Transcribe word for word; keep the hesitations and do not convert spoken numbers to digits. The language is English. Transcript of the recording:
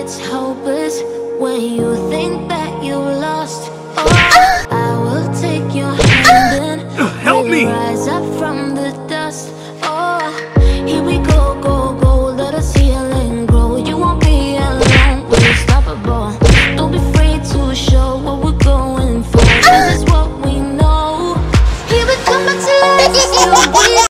it's hopeless when you think that you lost. Oh, I will take your hand and help me rise up from the dust. Oh, here we go, go, go. Let us heal and grow. You won't be alone. We're unstoppable. Don't be afraid to show what we're going for. This is what we know. Here we come back to life. Still breathing.